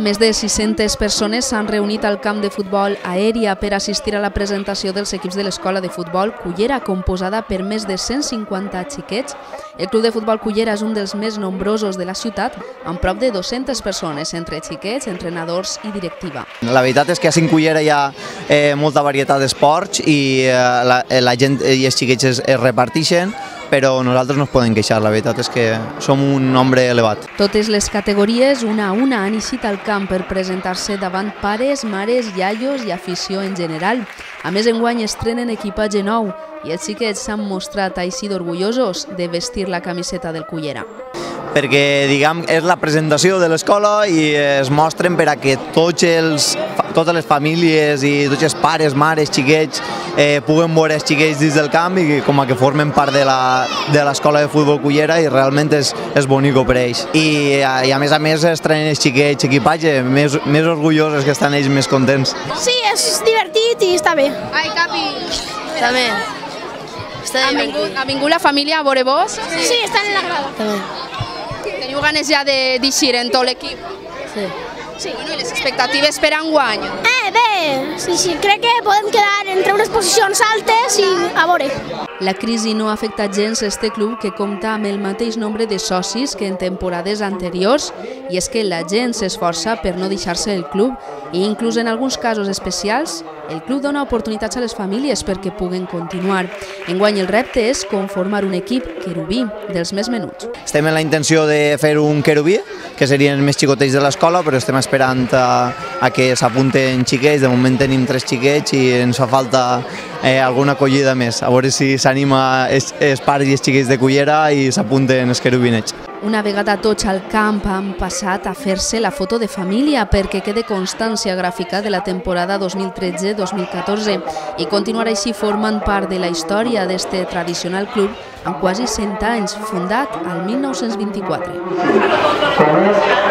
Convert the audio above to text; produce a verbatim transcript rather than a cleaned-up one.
Més de sis-centes persones s'han reunit al camp de futbol Aèria per assistir a la presentació dels equips de l'escola de futbol Cullera, composada per més de cent cinquanta xiquets. El club de futbol Cullera és un dels més nombrosos de la ciutat, amb prop de dues-centes persones, entre xiquets, entrenadors i directiva. La veritat és que a Cullera hi ha eh, molta varietat d'esports i eh, la, la gent i els xiquets es, es reparteixen, però nosaltres no ens podem queixar, la veritat és que som un nombre elevat. Totes les categories, una a una, han eixit al camp per presentar-se davant pares, mares, iaios i afició en general. A més, enguany estrenen equipatge nou i els xiquets s'han mostrat així d'orgullosos de vestir la camiseta del Cullera. Perquè, diguem, és la presentació de l'escola i es mostren per a que tots els, totes les famílies i tots els pares, mares, xiquets eh, puguen veure els xiquets dins del camp i com a que formen part de l'escola de, de futbol Cullera i realment és, és bonico per ells. I, i a més a més estrenen els xiquets equipatge, més, més orgullosos que estan ells més contents. Sí, és divertit i està bé. Ai, Capi! També. Ha vingut, ha vingut la família a veure vos? Sí, sí, estan en la grada. També. Teniu ganes ja d'eixir en tot l'equip? Sí. Sí, bueno, i les expectatives per enguany? Eh, bé, sí, sí, crec que podem quedar entre unes posicions altes i a veure. La crisi no ha afectat gens este club, que compta amb el mateix nombre de socis que en temporades anteriors, i és que la gent s'esforça per no deixar-se el club i inclús en alguns casos especials el club dona oportunitats a les famílies perquè puguen continuar. Enguany el repte és conformar un equip querubí, dels més menuts. Estem en la intenció de fer un querubí, que serien els més xicotets de l'escola, però estem esperant a, a que s'apunten xiquets. De moment tenim tres xiquets i ens fa falta eh, alguna acollida més. A veure si s'anima els, els pares i els xiquets de Cullera i s'apunten els querubinets. Una vegada tots al camp han passat a fer-se la foto de família perquè quede constància gràfica de la temporada dos mil tretze dos mil catorze i continuar així formant part de la història d'este tradicional club amb quasi cent anys, fundat al mil nou-cents vint-i-quatre.